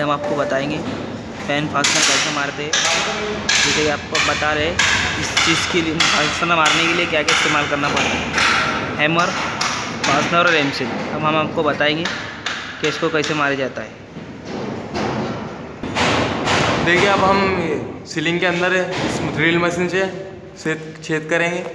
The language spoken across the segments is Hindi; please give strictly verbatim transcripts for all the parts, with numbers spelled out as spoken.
हम आपको बताएंगे फैन फास्टनर कैसे मारते हैं। जैसे कि आपको बता रहे इस चीज़ के लिए फास्टनर मारने के लिए क्या क्या इस्तेमाल करना पड़ता है, हैमर, फास्टनर और एमसील। अब हम आपको बताएंगे कि इसको कैसे मारा जाता है। देखिए अब हम सीलिंग के अंदर इस ड्रिल मशीन से छेद छेद करेंगे।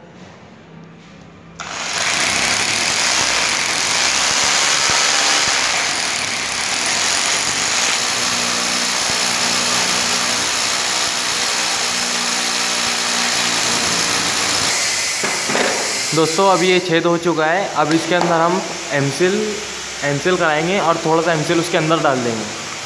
दोस्तों अब ये छेद हो चुका है। अब इसके अंदर हम एमसील एमसील कराएंगे और थोड़ा सा एमसील उसके अंदर डाल देंगे।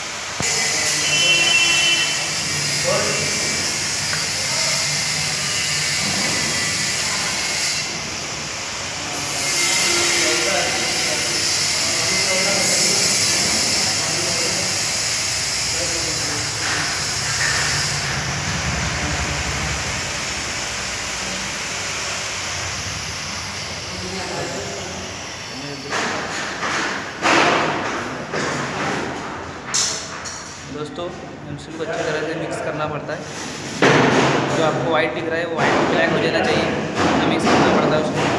दोस्तों एमसील को अच्छी तरह से मिक्स करना पड़ता है। जो आपको वाइट दिख रहा है वो वाइट ब्लैक हो जाना चाहिए, तो मिक्स करना पड़ता है उसको।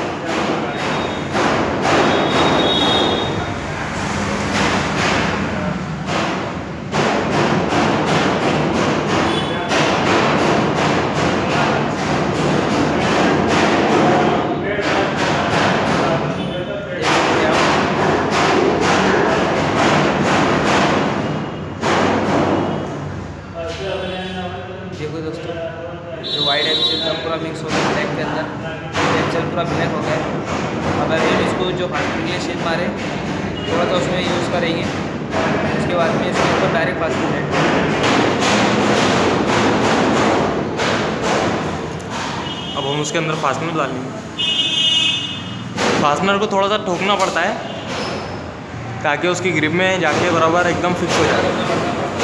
देखो दोस्तों, जो वाइट एमसील का पूरा मिक्स हो गया ब्लैक के अंदर, एमसील पूरा ब्लैक हो गया। अब हम इसको जो फास्टनर के लिए शेप मारे थोड़ा सा उसमें यूज़ करेंगे। उसके बाद में इसके ऊपर डायरेक्ट फास्टनर है। अब हम उसके अंदर फास्टनर डालेंगे। फास्टनर को थोड़ा सा ठोकना पड़ता है ताकि उसकी ग्रिप में जाके बराबर एकदम फिक्स हो जाए।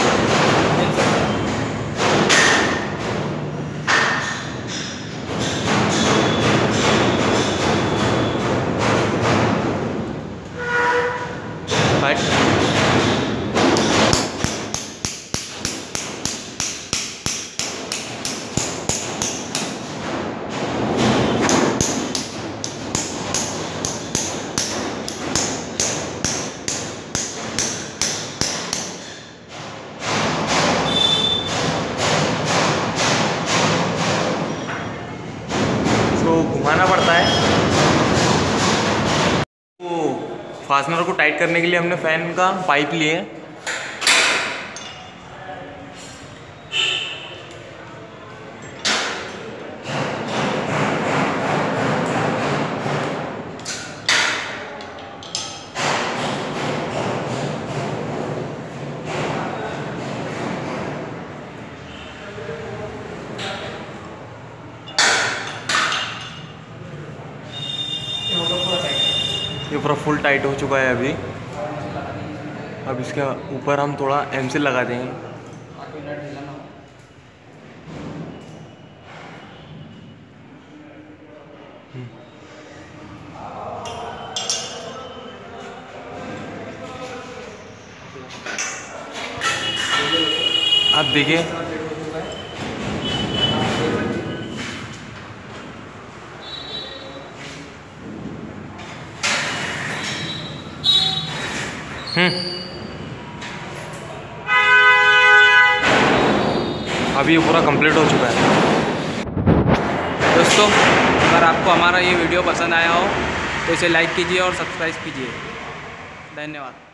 घुमाना पड़ता है। तो फास्टनर को टाइट करने के लिए हमने फैन का पाइप लिए। ये पूरा फुल टाइट हो चुका है अभी। अब इसके ऊपर हम थोड़ा एमसील लगा देंगे। अब देखिए हम्म अभी ये पूरा कंप्लीट हो चुका है। दोस्तों अगर आपको हमारा ये वीडियो पसंद आया हो तो इसे लाइक कीजिए और सब्सक्राइब कीजिए। धन्यवाद।